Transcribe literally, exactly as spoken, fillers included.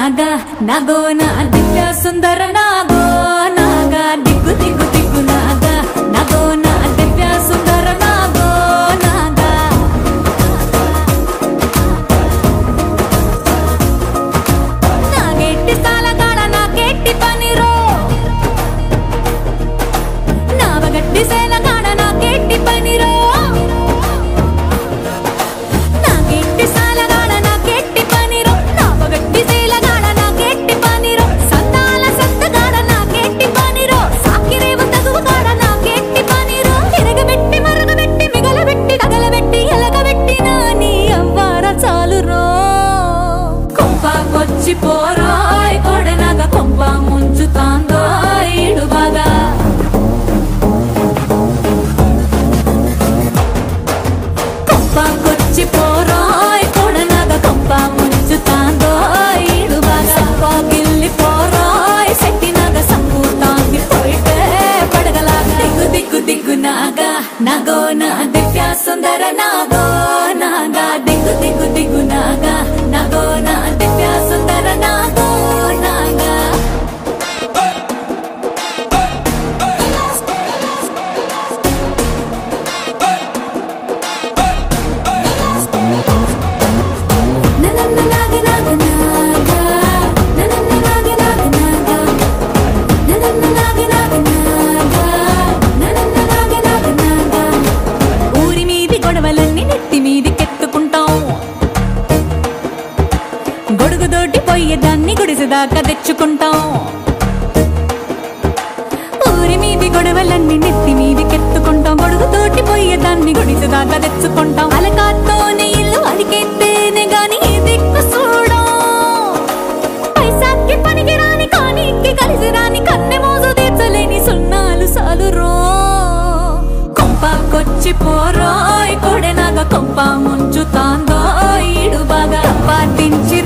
నాగా నాగో నా దివ్య సుందర నాగో నాగా దిగ్గు దిగ్గు దిగ్గు నాగా నాగో నా దివ్య సుందర నాగో నాగా నాగెట్టి సాలగాడ నాకెట్టి పనిరో నావగట్టి సేలగాడ నాకెట్టి పనిరో నాకెట్టి సాలగాడ నాకెట్టి పనిరో నావగట్టి సేలగాడ నాకెట్టి పనిరో సంతాల సత్తగాడ నాకెట్టి పనిరో సాకిరేవు తగువగాడ నాకెట్టి పనిరో తిరగబెట్టి మరగబెట్టి మిగలబెట్టి తగలబెట్టి ఎలగబెట్టి నాని అవ్వార చాలురో కొంపకొచ్చి పోరాయ్ కొడనగ కొంప ముంచుతాందో ఈడు బాగా కొంపకొచ్చి పోరాయ్ కొడనగ కొంప ముంచుతాందో ఈడు బాగా సంపాగిల్లి పోరాయ్ సెట్టినగ సంపూతాంగి పోయితే పడగలాగా దిగ్గు దిగ్గు దిగ్గు నాగా నాగో నా దివ్య సుందర నాగో నాగా దిగ్గు దిగ్గు దిగ్గు నాగా నాగో నా దివ్య సుందర నాగో నాగా ననన్న నాగ నాగ నాగా ననన్న నాగ నాగ నాగా ననన్న నాగ నాగ నాగా ననన్న నాగ నాగ నాగా ఊరి మీది గొడవలన్నీ నెత్తి మీదికెత్తుకుంటాం గొడుగుదోటి పోయేదాన్ని గుడిసెదాకా తెచ్చుకుంటాం ఊరి మీది గొడవలన్నీ నెత్తి మీదికెత్తుకుంటాం గొడుగుతోటి పోయేదాన్ని గుడిసెదాకా తెచ్చుకుంటాం అలకాతోనే ఇల్లు అలికెత్తేనే గాని ఈ దిక్కు చూడం పైసాకి పనికి రాని కానీకి కలిసి రాని కన్నె మోజు తీర్చలేని సున్నాలు సాలురో కొంపకొచ్చి పోరాయ్ కొడెనగ కొంప ముంచుతాందో ఈడు బాగా పాటించి